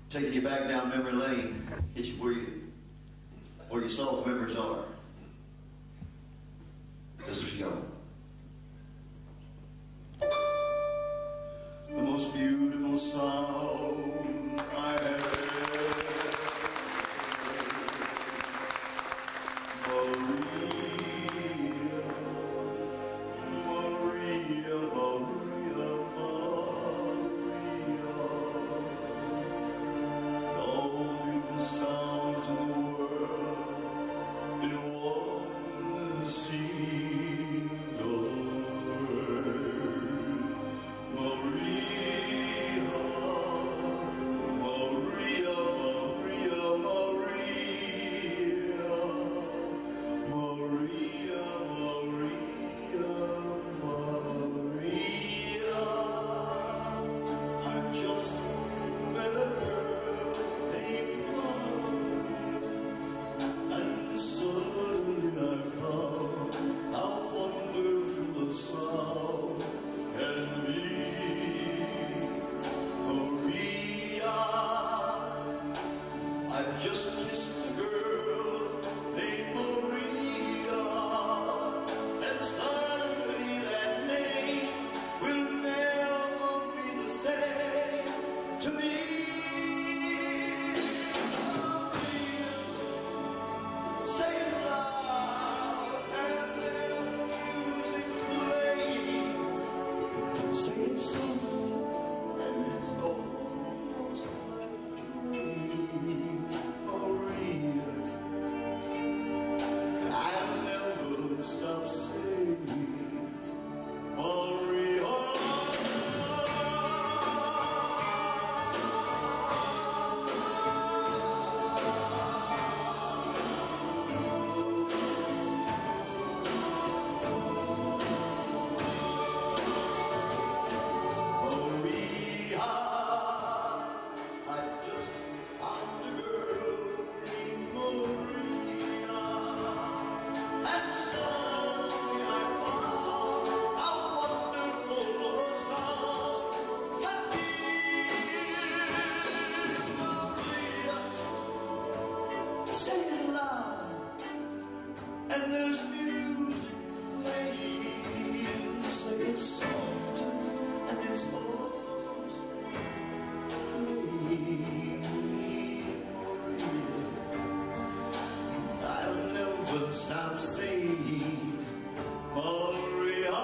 taking you back down memory lane, hit you where your soft memories are. This is for y'all. The most beautiful sound I have heard. Maria, Maria, Maria, Maria. All beautiful sounds in the world in one single word. Maria, Maria, Maria, Maria, Maria, Maria. I've just met a girl named Maria, and suddenly I found how wonderful the sound can be. Maria, I've just kissed a girl named Maria, and suddenly that name will never be the same to me. Maria, say it loud, and there's music playing. Say it soft, and it's almost like dreaming. Maria, I'll never stop saying Maria. Maria, I just found a girl named Maria, and suddenly I found how wonderful her sound can be. Maria, say it loud, and there's music playing. Say it soft, and it's almost playing. I'll never stop saying Maria.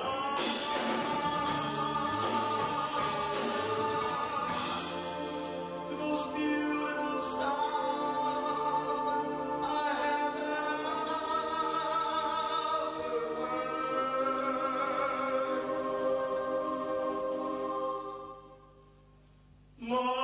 The most beautiful sound I have ever heard.